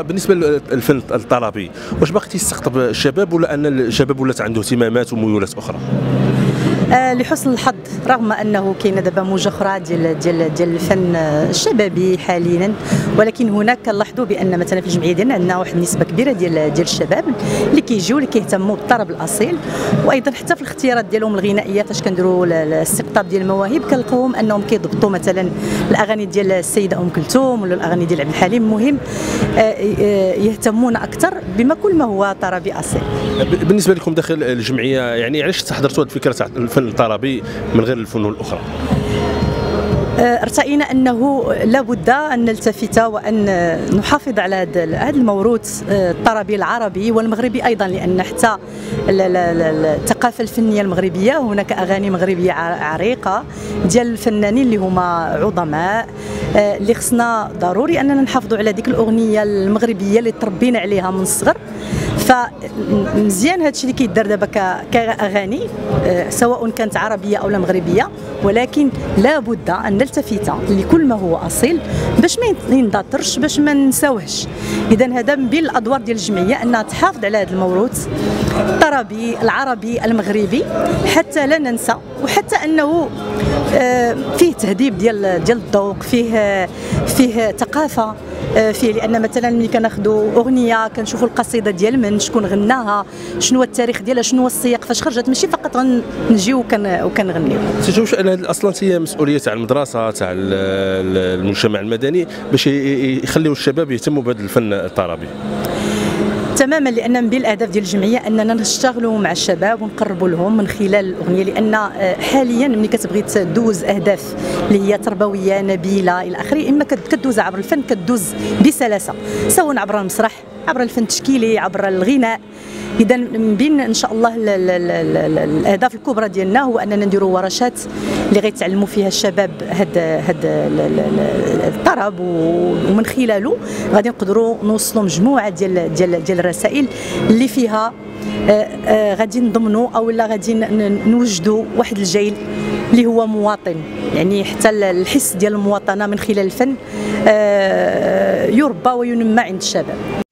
بالنسبه للفن الطربي، واش باقي تيستقطب الشباب ولا ان الشباب ولات عنده اهتمامات وميولات اخرى؟ لحسن الحظ رغم انه كاينه دابا موجه اخرى ديال الفن الشبابي حاليا، ولكن هناك كنلاحظوا بان مثلا في الجمعيه ديالنا عندنا واحد النسبه كبيره ديال الشباب اللي كيجيو اللي كيهتموا بالطرب الاصيل، وايضا حتى في الاختيارات ديالهم الغنائيه فاش كنديروا الاستقطاب ديال المواهب كنلقاوهم انهم كيضبطوا مثلا الاغاني ديال السيده ام كلثوم ولا الاغاني ديال عبد الحليم. المهم يهتمون اكثر بما كل ما هو طربي اصيل. بالنسبه لكم داخل الجمعيه يعني علاش استحضرتوا هذه الفكره تاع الفن الطربي من غير الفنون الاخرى؟ ارتئينا انه لابد ان نلتفت وان نحافظ على هذا الموروث الطربي العربي والمغربي ايضا، لان حتى الثقافه الفنيه المغربيه هناك اغاني مغربيه عريقه ديال الفنانين اللي هما عظماء، اللي خصنا ضروري اننا نحافظوا على ديك الاغنيه المغربيه اللي تربينا عليها من الصغر. فمزيان هذا الشيء اللي كيدار دابا كاغاني سواء كانت عربيه او مغربيه، ولكن لابد ان نلتفت لكل ما هو اصيل باش ما يندثرش، باش ما نساوهش. اذا هذا من بين الادوار ديال الجمعيه انها تحافظ على هذا الموروث الطربي العربي المغربي حتى لا ننسى، وحتى انه فيه تهذيب ديال الذوق، فيه ثقافه فيه، لان مثلا ملي كناخذوا اغنيه كنشوفوا القصيده ديال من شكون غناها، شنو هو التاريخ ديالها، شنو هو السياق فاش خرجت، ماشي فقط غنجيو وكنغنيو. تشوفش ان هذه اصلا هي مسؤوليه تاع المدرسه تاع المجتمع المدني باش يخليوا الشباب يهتموا بهذا الفن الطربي؟ تماما، لان من بين الاهداف ديال الجمعيه اننا نشتغلوا مع الشباب ونقربوا لهم من خلال الاغنيه، لان حاليا ملي كتبغي تدوز اهداف اللي هي تربويه نبيله الى اخره، اما كدوز عبر الفن كدوز بسلاسه، سواء عبر المسرح، عبر الفن التشكيلي، عبر الغناء. اذا من بين ان شاء الله الاهداف الكبرى ديالنا هو اننا نديروا ورشات اللي غيتعلموا فيها الشباب هذا الطرب، ومن خلاله غادي نقدروا نوصلوا مجموعه ديال الرسائل اللي فيها غادي نضمنوا او لا غادي نوجدوا واحد الجيل اللي هو مواطن، يعني حتى الحس ديال المواطنه من خلال الفن يربى وينمى عند الشباب.